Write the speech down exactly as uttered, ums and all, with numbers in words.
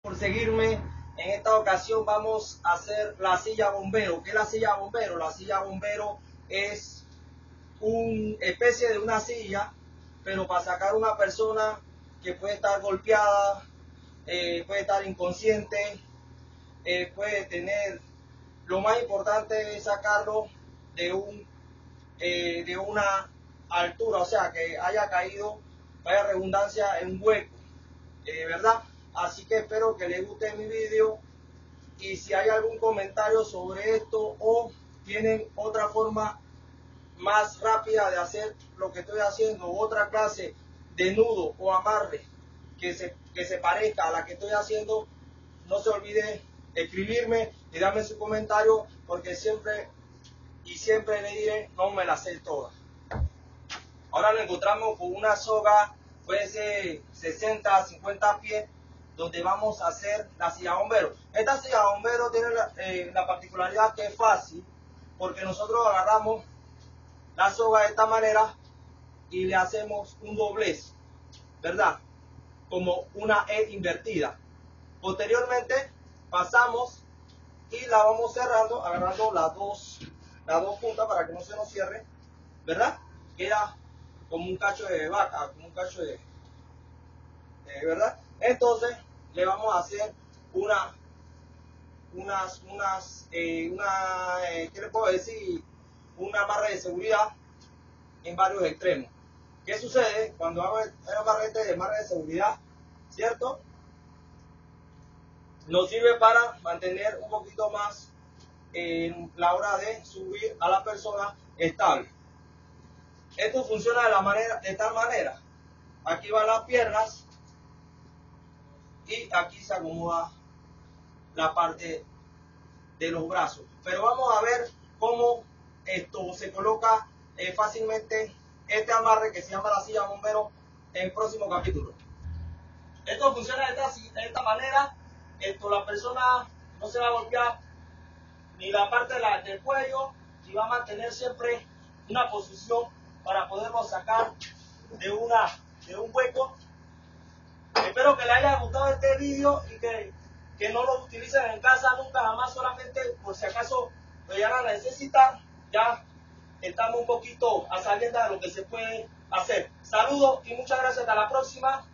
por seguirme. En esta ocasión vamos a hacer la silla bombero. ¿Qué es la silla bombero? La silla bombero es una especie de una silla, pero para sacar a una persona que puede estar golpeada, eh, puede estar inconsciente, eh, puede tener, lo más importante es sacarlo de un eh, de una altura, o sea que haya caído, vaya redundancia, en un hueco, eh, ¿verdad? Así que espero que les guste mi vídeo, y si hay algún comentario sobre esto o tienen otra forma más rápida de hacer lo que estoy haciendo, otra clase de nudo o amarre que se, que se parezca a la que estoy haciendo, no se olvide escribirme y darme su comentario, porque siempre y siempre le diré, no me la sé toda. Ahora nos encontramos con una soga, puede ser sesenta, cincuenta pies, donde vamos a hacer la silla bombero. Esta silla bombero tiene la, eh, la particularidad que es fácil, porque nosotros agarramos la soga de esta manera y le hacemos un doblez, ¿verdad? Como una E invertida. Posteriormente pasamos y la vamos cerrando, agarrando las dos, las dos puntas para que no se nos cierre, ¿verdad? Queda como un cacho de vaca, como un cacho de, de ¿verdad? Entonces le vamos a hacer una, unas, unas, eh, una, eh, ¿qué le puedo decir? Una amarre de seguridad en varios extremos. ¿Qué sucede cuando hago el amarre de amarre de seguridad? ¿Cierto? Nos sirve para mantener un poquito más en la hora de subir a la persona estable. Esto funciona de, la manera, de tal manera. Aquí van las piernas y aquí se acomoda la parte de los brazos. Pero vamos a ver cómo esto se coloca eh, fácilmente, este amarre que se llama la silla bombero, en el próximo capítulo. Esto funciona de esta, de esta manera. Esto, la persona no se va a golpear ni la parte de la, del cuello, y va a mantener siempre una posición para poderlo sacar de, una, de un hueco. Espero que les haya gustado este vídeo y que, que no lo utilicen en casa nunca jamás, solamente por si acaso lo llegan a necesitar. Ya estamos un poquito a sabiendas de lo que se puede hacer. Saludos y muchas gracias. Hasta la próxima.